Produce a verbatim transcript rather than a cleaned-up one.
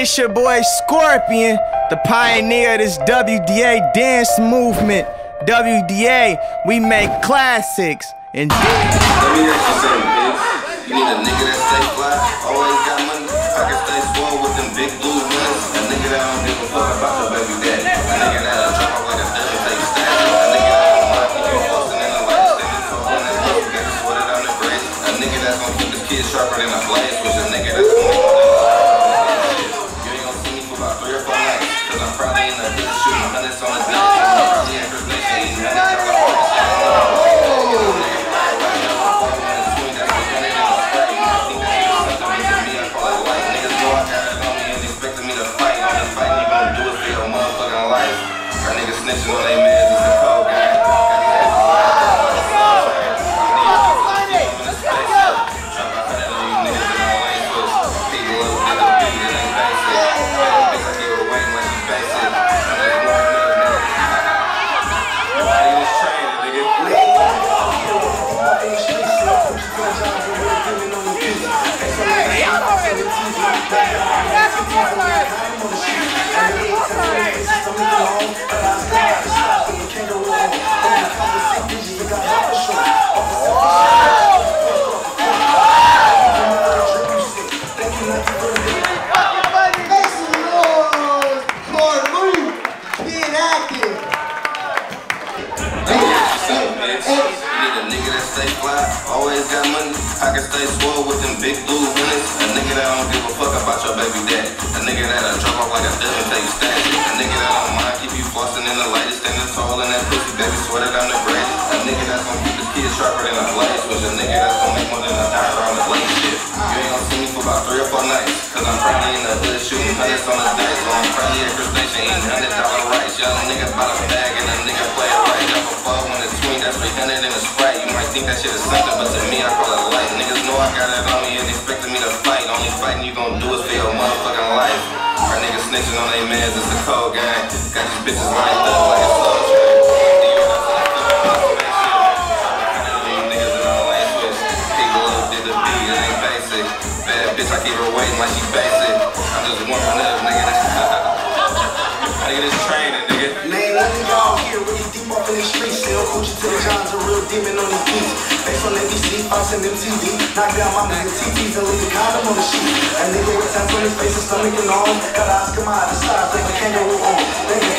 it's your boy Scorpion, the pioneer of this W D A dance movement. W D A, we make classics. And let me ask you something, bitch. You need a nigga that stay fly, always got money. I can stay swole with them big blue ones. A nigga that don't give a fuck about your baby daddy. A nigga that'll drop off like a dozen take stats. A nigga that don't mind keep you posting in the light, standing tall on that hustle, got you sweated on the grace. A nigga that's gon' keep his kids sharper than a blaze. Was a nigga that's gon' make more than a you ain't gon' see me for about three or four nights. Cause I'm probably in the hood shooting hundreds on the day. I'm probably in Chris Nation eating hundred dollar price. Snitching on they mans, it's a cold gang. Always got money, I can stay swole with them big blue winners. A nigga that don't give a fuck about your baby daddy. A nigga that'll drop off like a dozen take stats. A nigga that don't mind keep you flossing in the light, standing tall in that pussy, baby sweated on the braid. A nigga that's gon' keep his kids sharper than a blaze. Was a nigga that's gon' make more than a dollar on the late shit. You ain't gon' see me for about three or four nights. Cause I'm probably in the hood shooting hundreds on the day. So I'm probably at Chris Nation eating hundred dollar rice. Young nigga bout a bag and a nigga play it right. Up a four when it's tween, that's three hundred in a Sprite. You might think that shit is something, but to me I call it light. Niggas know I got it on me and expecting me to fight. Only fighting you gon' do is for your motherfucking life. Our niggas snitching on they mans, it's a cold gang. Got these bitches lined up like a slow train. Niggas in all lane switch. People up did the beat, it ain't basic. Bad bitch, I keep her waiting like she basic. I'm just warming up, nigga. Nigga, this training, nigga. Ain't nothing y'all here, really deep up in the streets. Still Gucci to the Johns, a real demon on these beats. Based on N B C, Fox and M T V. Knock down mamas and T Vs and leave the condom on the sheet. A nigga with tats on his face and stomach and arm. Got eyes come out of the side, like a kangaroo on.